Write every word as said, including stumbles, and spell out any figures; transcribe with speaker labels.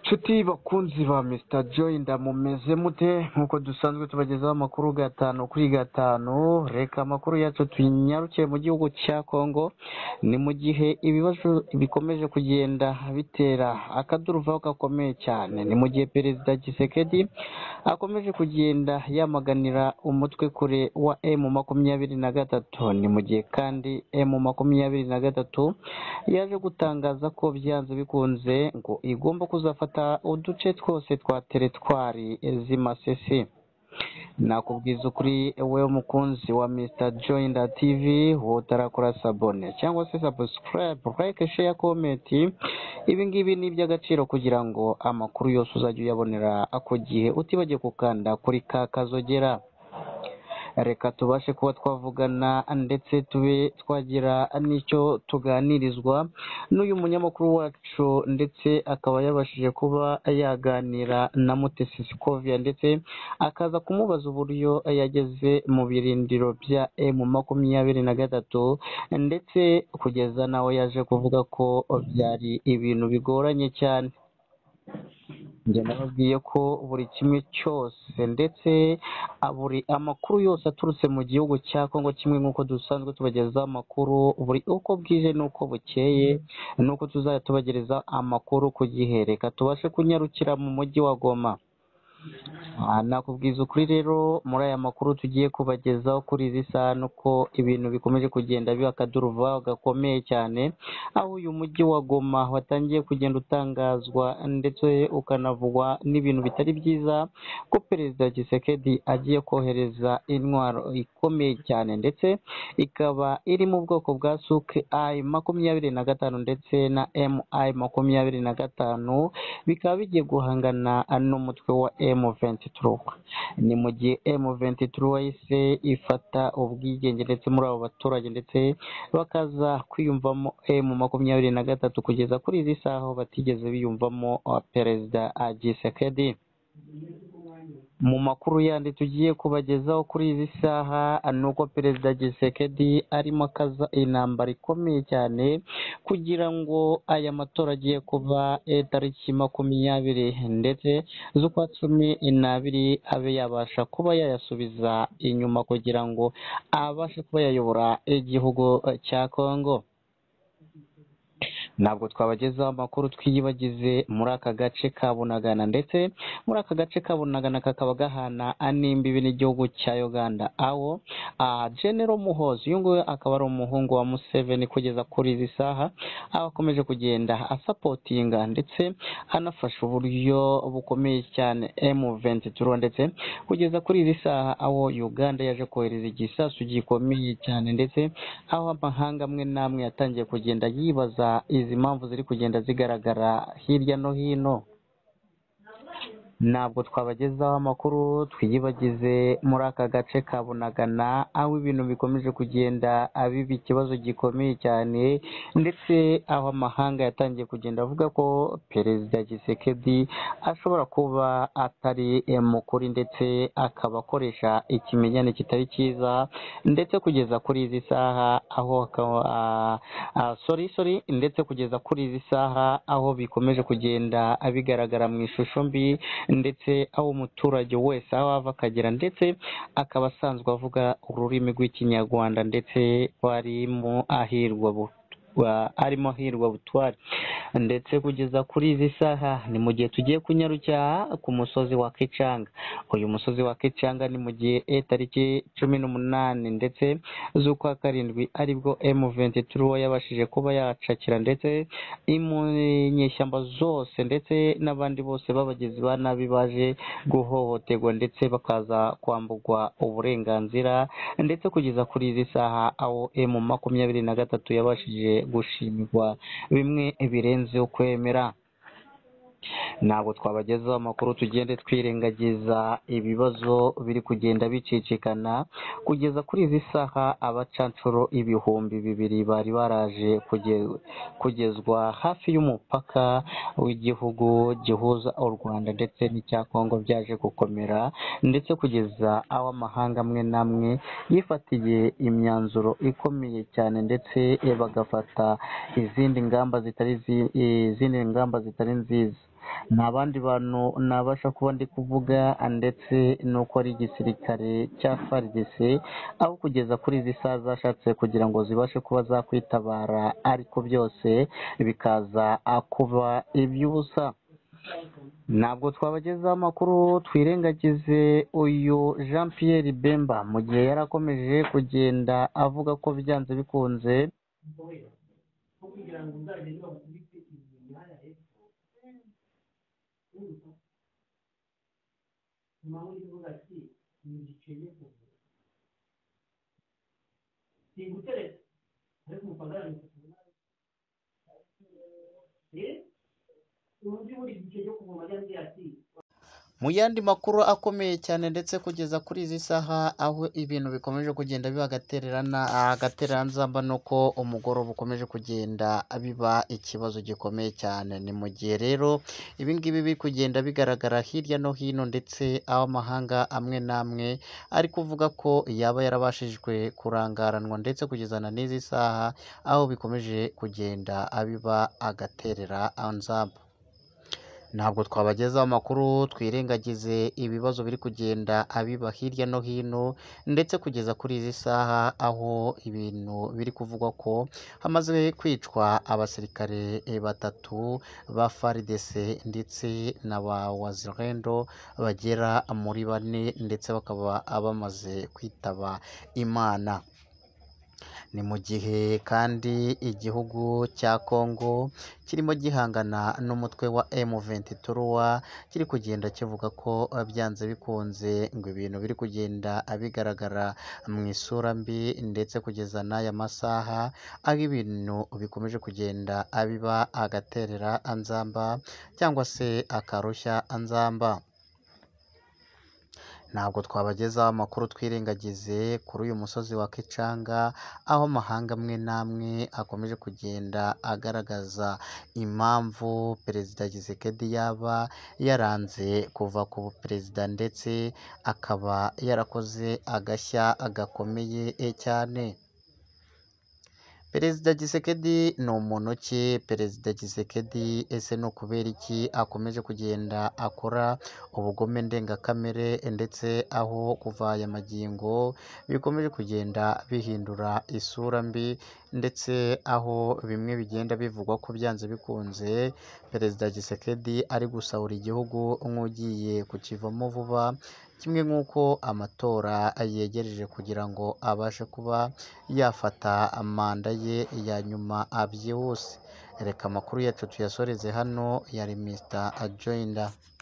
Speaker 1: Nshuti bakunzi ba mister Joy ndamumeze mute nkuko dusanzwe tubagezaho amakuru gatanu kuri gatanu. Reka amakuru yacu tunyarukiye mu gihugu cya Kongo. Ni mu gihe ibibazo bikomeje kugenda bitera akaduruvayo gakomeye cyane. Ni mu gihe Perezida Tshisekedi akomeje kugenda yamaganira umutwe kure wa M makumyabiri na gatatu. Ni mu gihe kandi M makumyabiri na gatatu yaje gutangaza ko byanze bikunze ngo igomba kuzafata uduce twose twa teritwari z'Imasisi. Nakubwiza ukuri wewe mukunzi wa mister Joy T V, utarakora sabone cyangwa se subscribe, like, share, comment, ibi ngibi ni iby'agaciro kugira ngo amakuru yose uzajya uyabonera ako gihe utibagiye gukanda kuri ka kazogera. Reka tubashe kuba twavugana ndetse tube twagira n'icyo tuganirizwa n'uyu munyamakuru wacu, ndetse akaba yabashije kuba yaganira na Mutesi Scovia ndetse akaza kumubaza uburyo yageze mu birindiro bya M makumyabiri na gatatu, ndetse kugeza nawe yaje kuvuga ko byari ibintu bigoranye cyane. Njye nababwiye ko buri kimwe cyose ndetse buri amakuru yose aturutse mu gihugu cya Kongo, kimwe nk'uko dusanzwe tubagezaho amakuru buri uko bwije n'uko bukeye, n'uko tuzajya tubagereza amakuru ku gihe. Reka tubashe kunyarukira mu mujyi wa Goma. Nakubwiza ukuri rero muri aya makuru tugiye kubagezaho kuri izi saha nuko ibintu bikomeje kugenda biba akaduruvayo gakomeye cyane, aho uyu mujyi wa Goma watangiye kugenda utangazwa ndetse ukanavugwa n'ibintu bitari byiza ko Perezida Tshisekedi agiye kohereza intwaro ikomeye cyane, ndetse ikaba iri mu bwoko bwa Suke I makumyabiri na gatanu ndetse na M I makumyabiri na gatanu, bikaba bigiye guhangana n'umutwe wa M vingt-trois. Ni mu gihe M vingt-trois yahise ifata ubwigenge ndetse muri abo baturage ndetse bakaza kwiyumvamo M makumyabiri na gatatu, kugeza kuri izi saha aho batigeze biyumvamo Perezida Tshisekedi. Mu makuru yandi tugiye kubagezaho kuri izi saha nuko Perezida Tshisekedi arimo akaza intambara ikomeye cyane kugira ngo aya matora agiye kuba tariki makumyabiri ndetse z'ukwa cumi n'abiri abe yabasha kuba yayasubiza inyuma kugira ngo abashe kuba yayobora igihugu cya Kongo. Ntabwo twabagezaho amakuru twiyibagize muri aka gace ka Bunagana, ndetse muri aka gace ka Bunagana kakaba gahana n'imbibi n'igihugu cya Uganda, aho General Muhoozi uyu nguyu akaba ari umuhungu wa Museveni. Kugeza kuri izi saha aho akomeje kugenda asapotinga ndetse anafasha uburyo bukomeye cyane M vingt-trois, ndetse kugeza kuri izi saha aho Uganda yaje kohereza igisasu gikomeye cyane, ndetse aho amahanga amwe n'amwe yatangiye kugenda yibaza izi mpamvu ziri kugenda zigaragara hirya no hino. Ntabwo twabagezaho amakuru twiyibagize muri aka gace ka Bunagana, aho ibintu bikomeje kugenda biba ikibazo gikomeye cyane, ndetse aho amahanga yatangiye kugenda avuga ko Perezida Tshisekedi ashobora kuba atari mukuri, ndetse akaba akoresha ikimenyane kitari cyiza, ndetse kugeza kuri izi saha aho akaba uh, sorry sorry ndetse kugeza kuri izi saha aho bikomeje kugenda bigaragara mu ishusho mbi, ndetse aho umuturage wese aho ava akagera ndetse akaba asanzwe avuga ururimi rw'Ikinyarwanda, ndetse warimo ahirwa arimo ahirwa butwari. Ndetse kugeza kuri izi saha ni mu gihe tugiye kunyarukira ku musozi wa Kichanga. Uyu musozi wa Kichanga ni mu gihe tariki cumi n'umunani ndetse z'ukwa karindwi aribwo M vingt-trois yabashije kuba yacakira ndetse imunyeshyamba zose ndetse n'abandi bose b'abagizi ba nabi baje guhohoterwa ndetse bakaza kwambugwa uburenganzira, ndetse kugeza kuri izi saha aho M makumyabiri na gatatu yabashije gushimirwa bimwe birenze ukwemera. Ntabwo twabagezaho amakuru tugende twirengagiza ibibazo biri kugenda bicicikana. Kugeza kuri izi saha abacancuro ibihumbi bibiri bari baraje kugezwa hafi y'umupaka w'igihugu gihuza u Rwanda ndetse n'icya Kongo byaje gukomera, ndetse kugeza aho amahanga amwe n'amwe yifatiye imyanzuro ikomeye cyane, ndetse bagafata izindi ngamba zitari izindi ngamba zitari nziza. nta bandi bantu nabasha kuba ndi kuvuga ndetse nuko ari igisirikare cya F A R D C aho kugeza kuri izi saha zashatse kugira ngo zibashe kuba zakwitabara ariko byose bikaza kuba iby'ubusa. Ntabwo twabagezaho amakuru twirengagize uyu Jean Pierre Bemba mu gihe yari akomeje kugenda avuga ko byanze bikunze mu yandi makuru akomeye cyane ndetse kugeza kuri izi saha aho ibintu bikomeje kugenda biba agatererana agatereranzamba nuko umugoroba ukomeje kugenda biba ikibazo gikomeye cyane. Ni mu gihe rero ibi ngibi biri kugenda bigaragara hirya no hino ndetse aho amahanga amwe n'amwe ari kuvuga ko yaba yarabashijwe kurangaranwa ndetse kugezana n'izi saha aho bikomeje kugenda biba agatereranzamba. Ntabwo twabagezaho amakuru twirengagize ibibazo biri kugenda abiba hirya no hino ndetse kugeza kuri izi saha aho ibintu biri kuvugwa ko hamaze kwicwa abasirikare batatu ba F A R D C ndetse na ba Wazalendo bagera muri bane ndetse bakaba bamaze kwitaba Imana. Ni mu gihe kandi igihugu cya Congo kirimo gihangana n'umutwe wa M ventura kiri kugenda kivuga ko byanze bikunze ngo ibintu biri kugenda bigaragara mu isura mbi ndetse kugeza n'aya masaha aho ibintu bikomeje kugenda biba agaterera anzamba cyangwa se akarushya anzamba. Ntabwo twabagezaho amakuru twirengagize kuri uyu musozi wa Kicanga aho amahanga amwe n'amwe akomeje kugenda agaragaza impamvu Perezida Tshisekedi yaba yaranze kuva ku buperezida ndetse akaba yarakoze agashya gakomeye cyane. Perezida Tshisekedi ni umuntu ki? Perezida Tshisekedi ese ni ukubera iki akomeje kugenda akora ubugome ndengakamere ndetse aho kuva aya magingo bikomeje kugenda bihindura isura mbi ndetse aho bimwe bigenda bivugwa ko byanze bikunze Perezida Tshisekedi ari gusahura igihugu nk'ugiye kukivamo vuba, kimwe nk'uko amatora yegereje kugira ngo abashe kuba yafata manda ye ya nyuma byihuse. Reka amakuru yacu tuyasoreze hano. Yari mister Joyner.